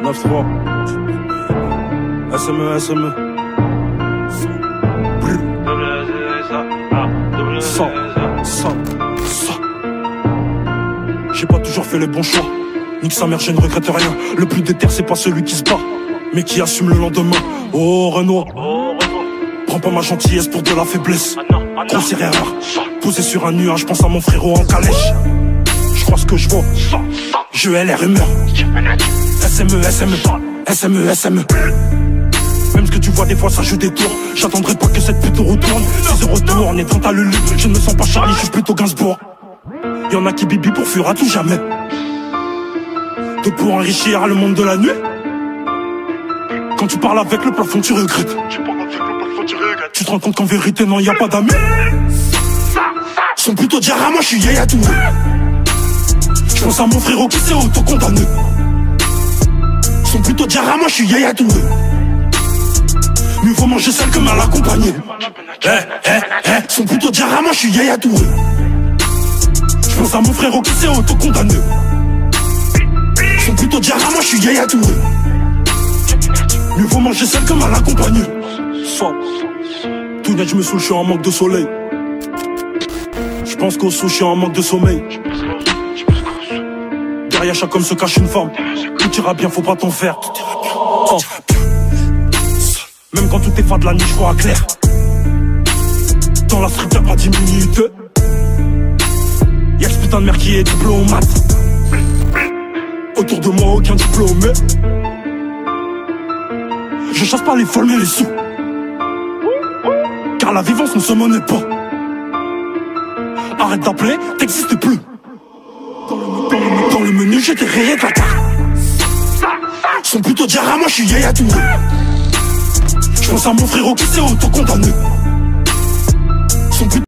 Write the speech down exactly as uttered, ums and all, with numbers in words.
neuf trois S M E, S M E cent, cent, cent. J'ai pas toujours fait les bons choix. Nique sa mère, je ne regrette rien. Le plus déter, c'est pas celui qui se bat, mais qui assume le lendemain. Oh Renoir, prends pas ma gentillesse pour de la faiblesse. Grossière erreur, posé sur un nuage, pense à mon frérot en calèche. Je crois ce que je vois, je hais les rumeurs. S M E, S M E, S M E, S M E. Même ce que tu vois des fois ça joue des tours. J'attendrai pas que cette pute retourne. Si je retourne et quand t'as le lit, je ne me sens pas Charlie, je suis plutôt Gainsbourg. Y'en a qui bibi pour fuir à tout jamais. D'autres pour enrichir le monde de la nuit. Quand tu parles avec le plafond tu regrettes. Tu te rends compte qu'en vérité non y a pas d'amis. Sont plutôt dire à moi je suis Yaya Touré. Je pense à mon frérot qui s'est auto-condamné. Sont plutôt dire à moi je suis Yaya Touré. Mieux vaut manger seul que mal accompagné. Eh, eh, eh, sont plutôt dire à moi je suis Yaya Touré. Je pense à mon frérot qui s'est auto-condamné. Sont plutôt dire à moi je suis Yaya Touré. Mieux vaut manger seul que mal accompagné. Soit tout net je me saoule, je suis en manque de soleil. Je pense qu'au sous je suis en manque de sommeil. Derrière chaque homme se cache une femme. Tout ira bien, faut pas t'en faire. Oh. Même quand tout est fade la nuit, je vois clair. Dans la street y'a pas dix minutes. Y'a ce putain de mère qui est diplomate. Autour de moi aucun diplômé. Je chasse pas les folles mais les sous. Car la vivance ne se monnaie pas. Arrête d'appeler, t'existes plus. Dans le, dans le, dans le menu j'étais rayé de la carte. Sont plutôt dire à moi je suis Yaya Touré. Je pense à mon frérot qui s'est auto-condamné.